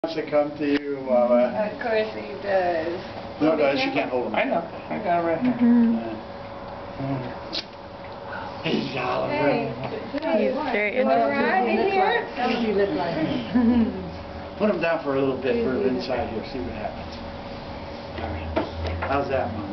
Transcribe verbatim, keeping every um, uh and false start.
Wants to come to you, Wawa. Of course he does. No, guys, you can't hold him. I know. I got it right here. Mm-hmm. Uh, He's all Hey. He's very interested. Put him down for a little bit further inside here, see what happens. All right. How's that, Mom?